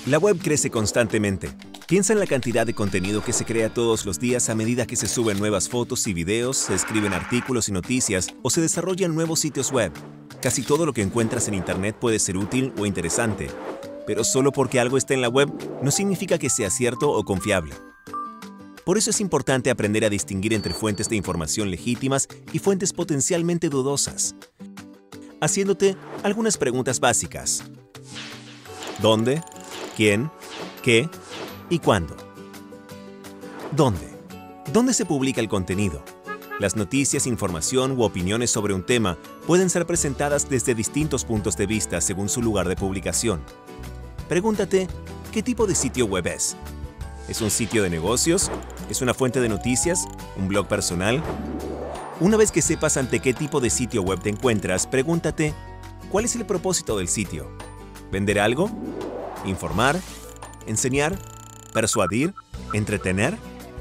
La web crece constantemente. Piensa en la cantidad de contenido que se crea todos los días a medida que se suben nuevas fotos y videos, se escriben artículos y noticias o se desarrollan nuevos sitios web. Casi todo lo que encuentras en Internet puede ser útil o interesante, pero solo porque algo está en la web no significa que sea cierto o confiable. Por eso es importante aprender a distinguir entre fuentes de información legítimas y fuentes potencialmente dudosas, haciéndote algunas preguntas básicas. ¿Dónde? ¿Quién? ¿Qué? ¿Y cuándo? ¿Dónde? ¿Dónde se publica el contenido? Las noticias, información u opiniones sobre un tema pueden ser presentadas desde distintos puntos de vista según su lugar de publicación. Pregúntate, ¿qué tipo de sitio web es? ¿Es un sitio de negocios? ¿Es una fuente de noticias? ¿Un blog personal? Una vez que sepas ante qué tipo de sitio web te encuentras, pregúntate, ¿cuál es el propósito del sitio? ¿Vender algo? ¿Informar? ¿Enseñar? ¿Persuadir? ¿Entretener?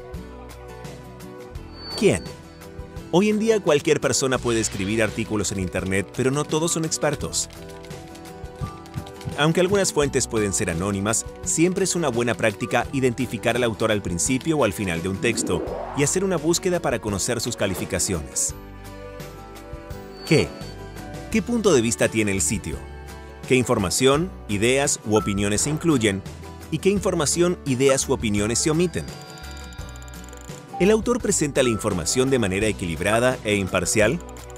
¿Quién? Hoy en día cualquier persona puede escribir artículos en Internet, pero no todos son expertos. Aunque algunas fuentes pueden ser anónimas, siempre es una buena práctica identificar al autor al principio o al final de un texto y hacer una búsqueda para conocer sus calificaciones. ¿Qué? ¿Qué punto de vista tiene el sitio? ¿Qué información, ideas u opiniones se incluyen? ¿Y qué información, ideas u opiniones se omiten? ¿El autor presenta la información de manera equilibrada e imparcial?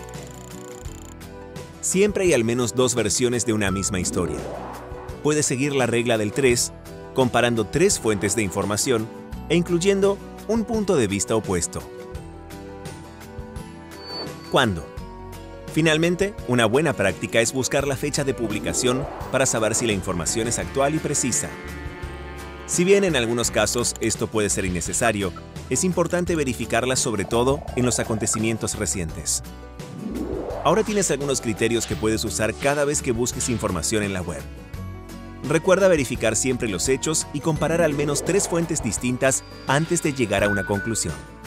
Siempre hay al menos dos versiones de una misma historia. Puedes seguir la regla del 3, comparando 3 fuentes de información e incluyendo un punto de vista opuesto. ¿Cuándo? Finalmente, una buena práctica es buscar la fecha de publicación para saber si la información es actual y precisa. Si bien en algunos casos esto puede ser innecesario, es importante verificarla sobre todo en los acontecimientos recientes. Ahora tienes algunos criterios que puedes usar cada vez que busques información en la web. Recuerda verificar siempre los hechos y comparar al menos 3 fuentes distintas antes de llegar a una conclusión.